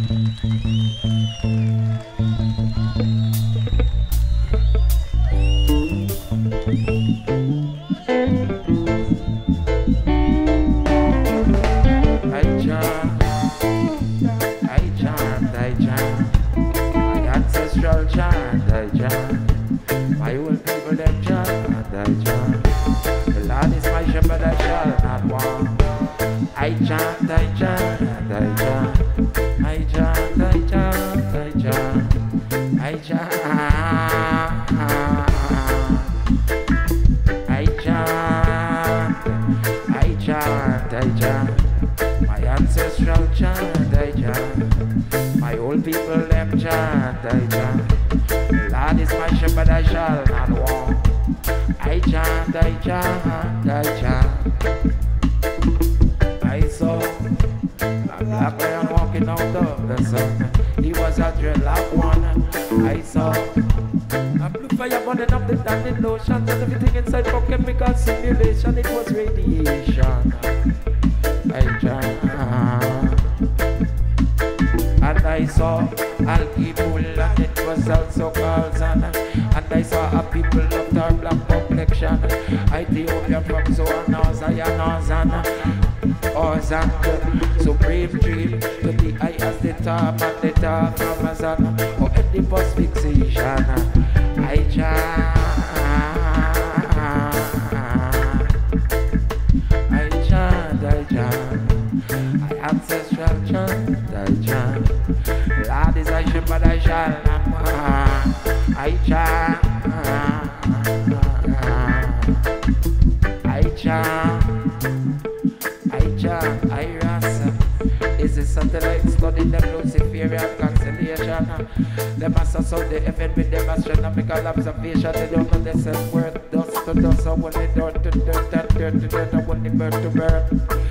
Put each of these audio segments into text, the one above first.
Observation, they don't know their self-worth. Dust to dust, I want it dirt to dirt, and dirt to dirt, I want it bird to bird.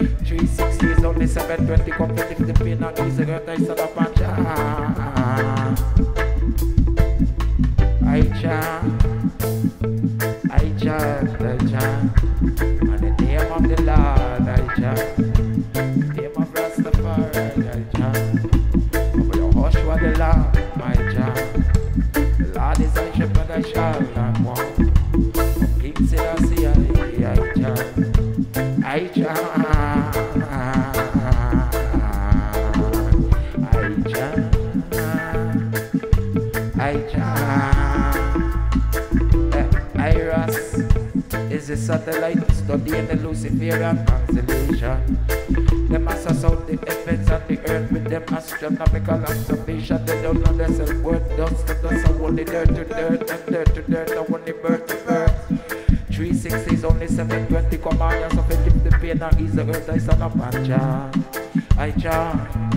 360 is only 720, come to lift the pain and easy, girl, I said a punch. I chant, and the name of the Lord, I chant, the name of Rastafari, I chant, over the hush for the Lord, I chant. God is a shepherd, I shall not want. King Selassie, I chant, I chant, I chant. Iris is a satellite studying the Luciferian constellation. They must assault the heavens and the earth with them astronomical observation. They don't know their self-worth. Dust to dust, I want the dirt to dirt, and dirt to dirt, I want the bird to bird. 360 is only 720, come on, you're so fit the pain and ease the earth, I stand up and chant. I chant,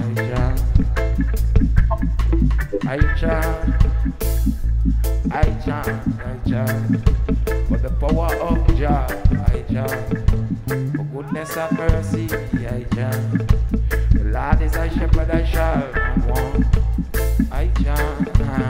I chant, I chant, I chant. For the power of Jah, I chant. For goodness and mercy, I chant. The Lord is a shepherd, I shall not want. I chant.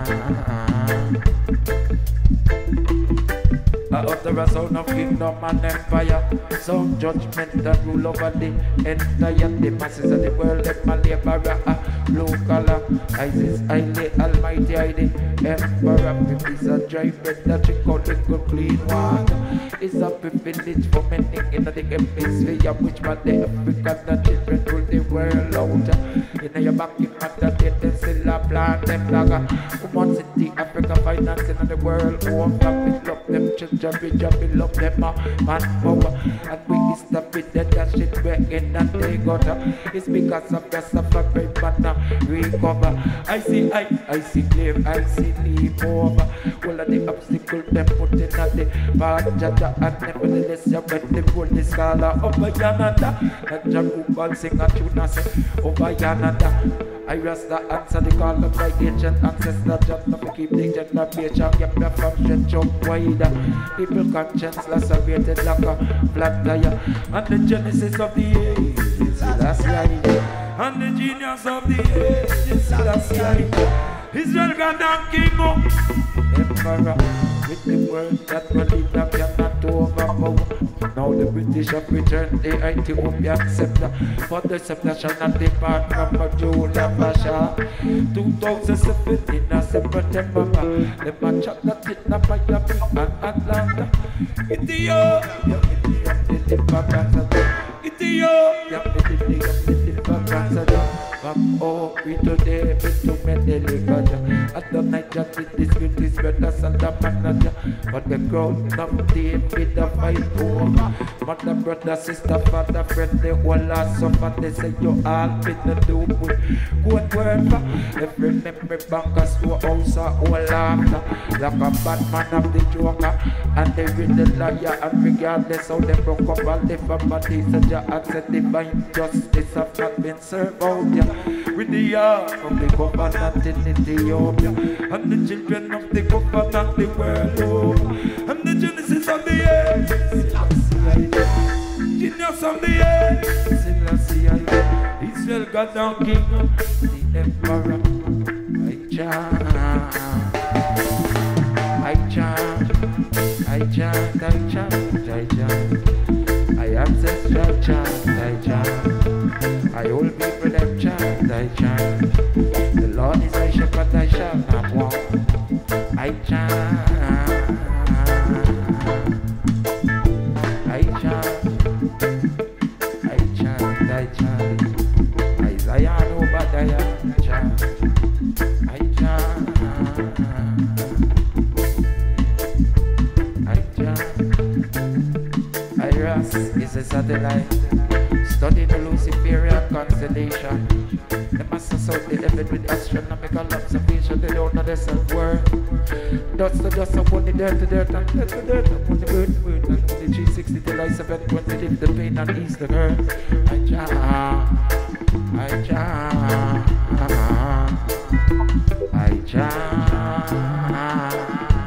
I utter a sound of kingdom and empire, sound judgment that rule over the entire. The masses of the world, let my laborer, blue collar. Isis, I lay almighty, I the emperor. If it's a dry bread that drink out liquid clean water, it's a privilege for many in the hemisphere, which man the African children rule the world out. In your back, you matter, they still a plant them dagger. Woman city, Africa financing in the world, home, family, love them children. We love them, man power. And we stop it, that shit breaking and they got it's because of the suffering, man, recover. I see clear, I see leap over. All of the obstacles them putting at the path, and nevertheless, you bet the pull the scholar over Yanada. And Jacob sing a tune and say, over Yanada. I rest the answer, the call of my ancient ancestor. Just not to keep the generation, get the function jump wider. People conscience lacerated like a flat tire. And the genesis of the age is last light. And the genius of the age is last light. Israel God and King of Emperor. With the word that will lead them cannot overpower. Now the British have returned the Ethiopian scepter, but the scepter shall not depart from a Judah Basha. Atlanta. 2017 September. Them a chat that it na Miami and Atlanta. Ethiopia, Ethiopia, from all we today, we to Medellin. At the night, just this with this better Santa Manager. But the crowd of the with the fight over. Mother, brother, sister, father, friend, they all are suffer. They say you all been the do with good word. Every memory bankers to a house or all after. Like a bad man of the joker. And they read the liar. And regardless how they broke up all the families, so just accept divine justice have not been served out. Yeah. With the heart of the government in Ethiopia. And the children of the government the world over. And the genesis of the earth. Genius of the earth. Israel got down king. The emperor. I chant. I chant. I chant. I chant. I ancestral chant. I chant. I old people them chant. I chant. The Lord is my shepherd. I shall not want. I chant. I chant. I chant. I chant. Isaiah Obadiah chant. I chant. I chant. Iris is a satellite. Study the Luciferian constellation. They must assert the heaven with astronomical observation. They don't know their self-worth. Dust to dust upon the dirt to dirt and dirt to dirt upon the bird to bird. And on the 360 till I 720 live the pain and ease the hurt. I chant. I chant. I chant.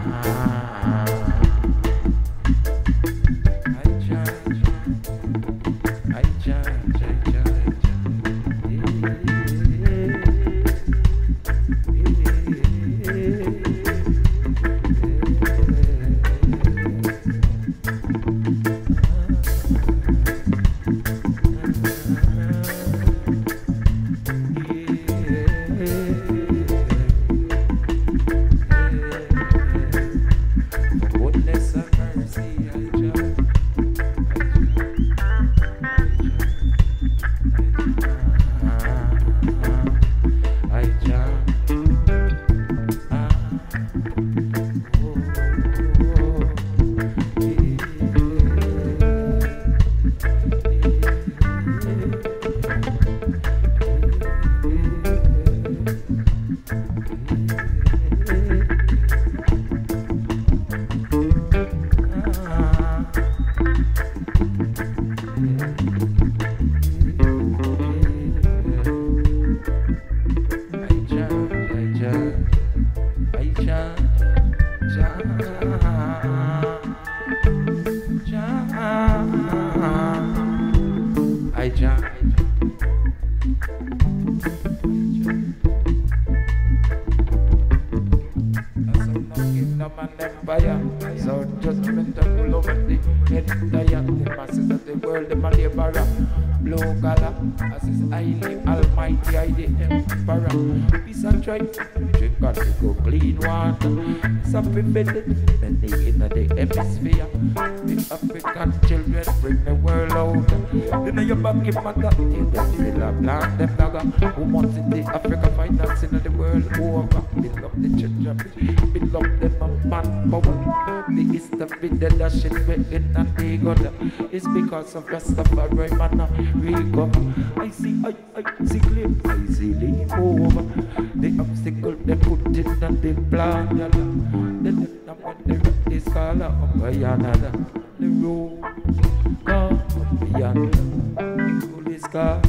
Who wants in the Africa financing of the world over? Build up the church, build up the manpower. The east of it, the dashing in and they got it's because of Rastafari man recover. I see clear, I see leap over. The obstacle they put in and they plan. Then when they rip this color up another. The road come up beyond. The police car.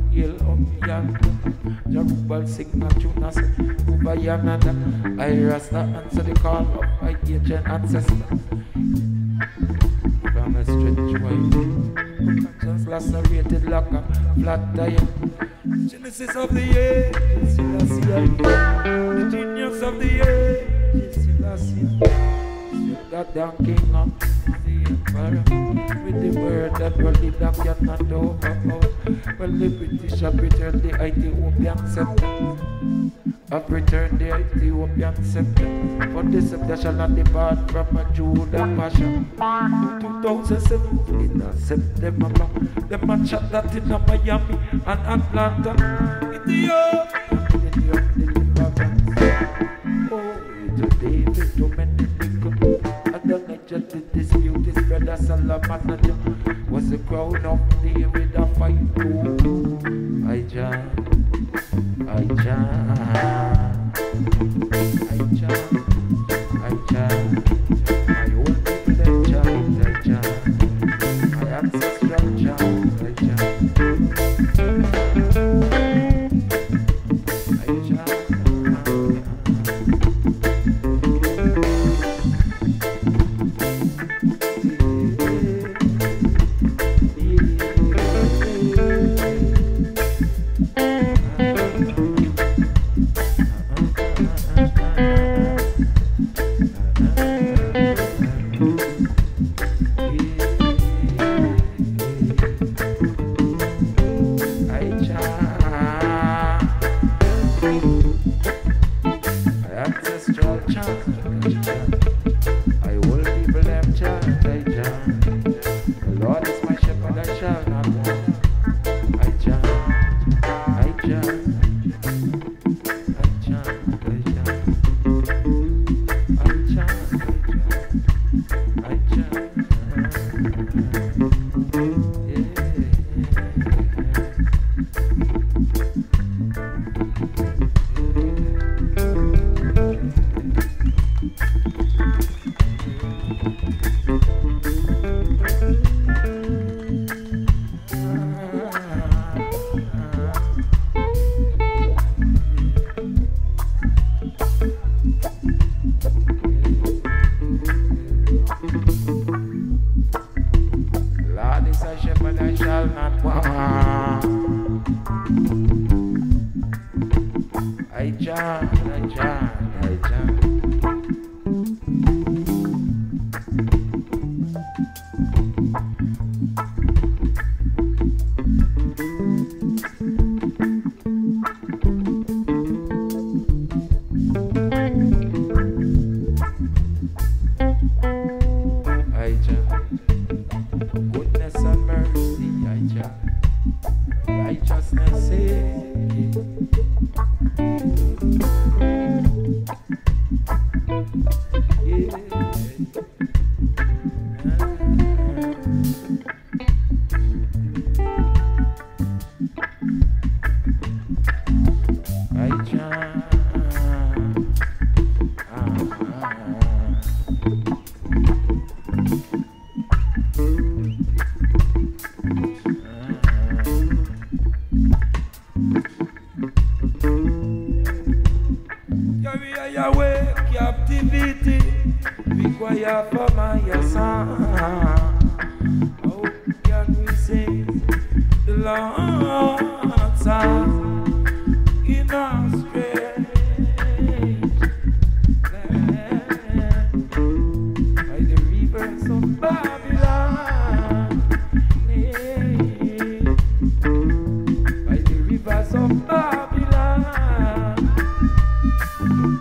Up yonder, Jarubal sing a tune as over yonder. I rasta answer the call of my ancient ancestor. From a stretch wide, just lacerated like a flat tire. Genesis of the age, the genius of the age, Goddamn king of the With the word that worldly that cannot talk about. Well, the British have returned the Ethiopian scepter. Have returned the Ethiopian scepter. For the scepter shall not depart from a Judah passion. 2007 in September, the man shot that in Miami and Atlanta. Ethiopia, oh, today the Dominican. And the nature to dispute his brother Solomon was the crown of David a fight to. I Chant, I Chant, I Chant, I Chant. My own people chant, I chant. My ancestral chant, I chant. I chant.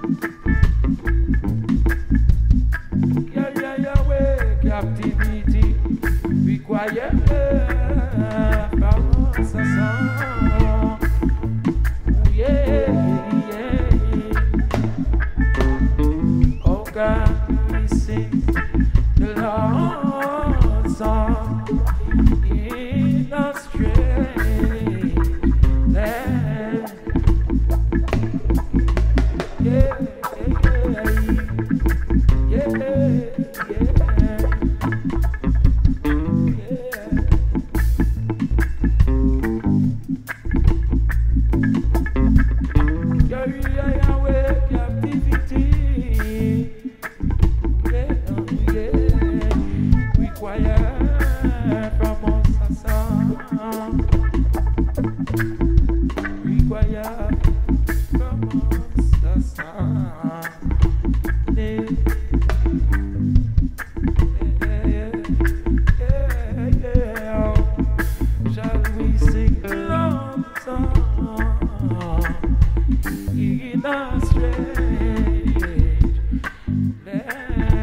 Captivity. a strange land.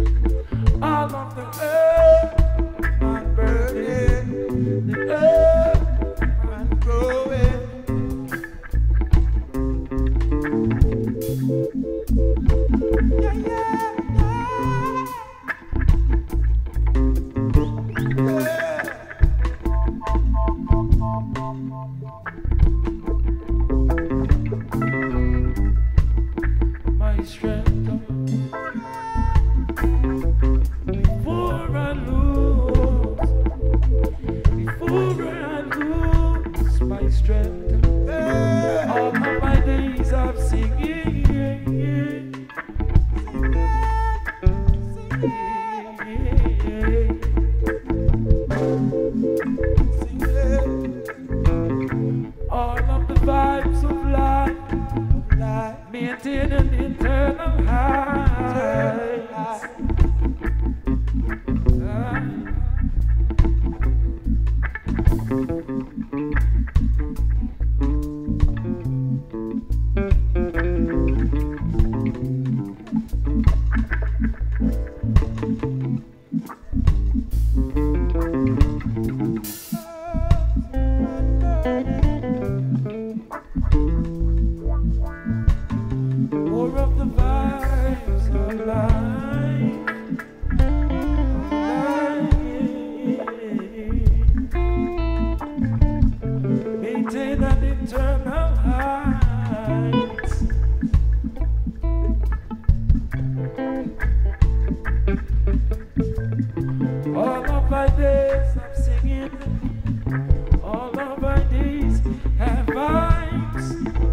All of the earth, my burden, the earth. strength. All of my days I'm singing. All of the vibes of life, maintain an internal heights. More of the vibes of life. Maintain an internal heights. All of my days I'm singing. All of my days have vibes.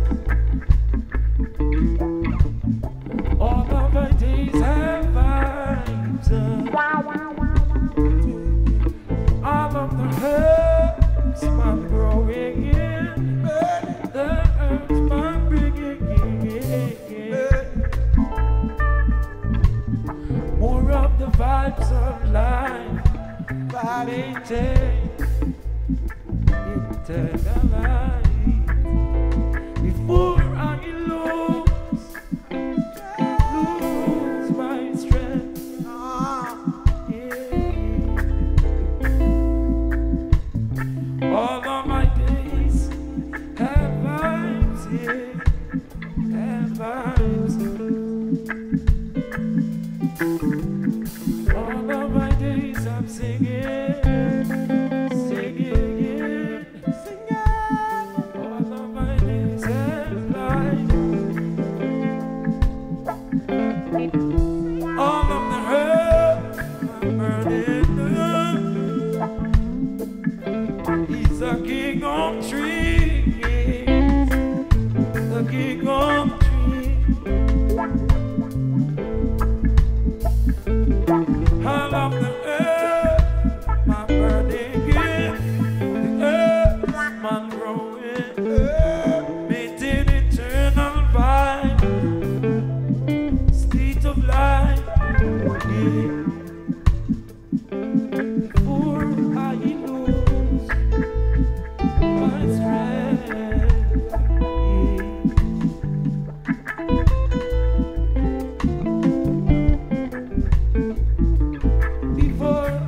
All of my days have vibes. All of the herbs I'm growing in, the herbs I'm bringing in. More of the vibes of life. Maintain eternal light before I lose my strength. Yeah. All of my days have vibes, yeah, have vibes. All of my days I'm singing, singing, singing. All of my days have life. All of the herbs I'm burning. He's the king of trees, the king of trees. All of the earth, my burning in, the earth, my growing, maintain eternal vibe, state of life, yeah. Before I lose my strength, before I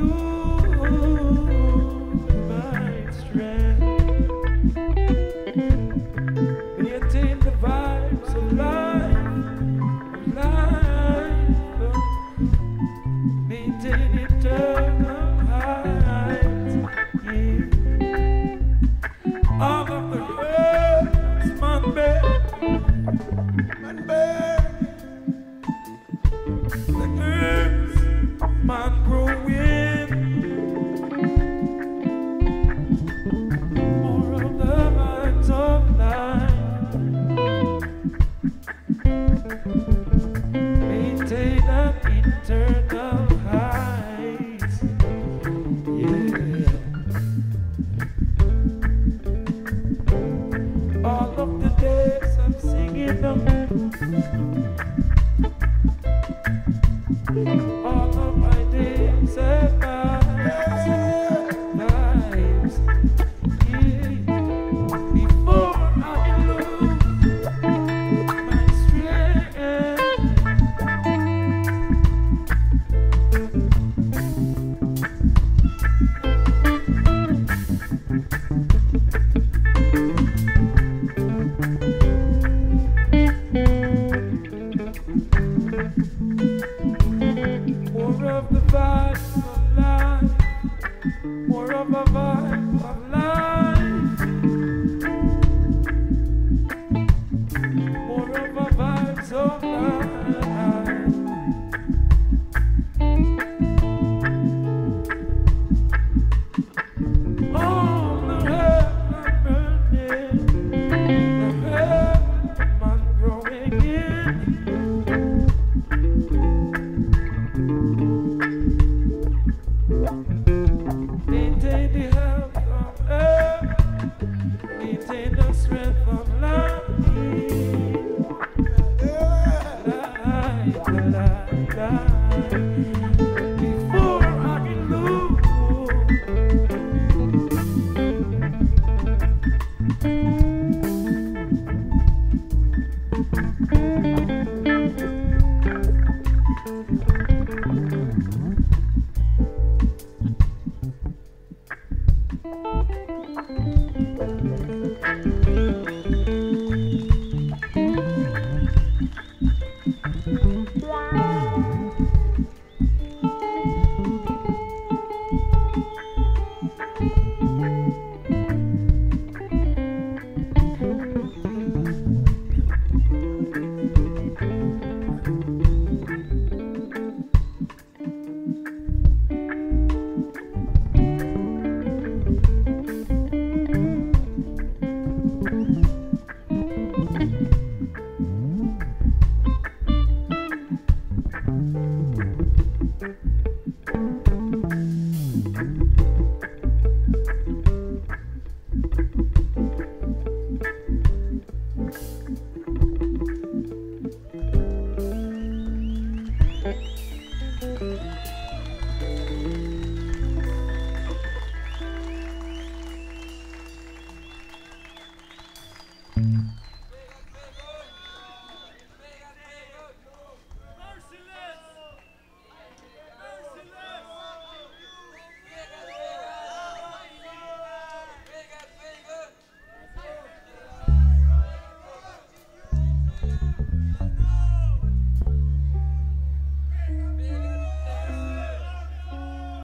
lose my strength, maintain the vibes of life, maintain eternal heights, yeah. All of the herbs, man, the herbs, man, growing. More of the vibes of life. Maintain an internal heights. Yeah. All of the days I'm singing them. All of my days have vibes, vibes, yeah. Before I lose my strength, more of the vibes of life, more of a vibe of life.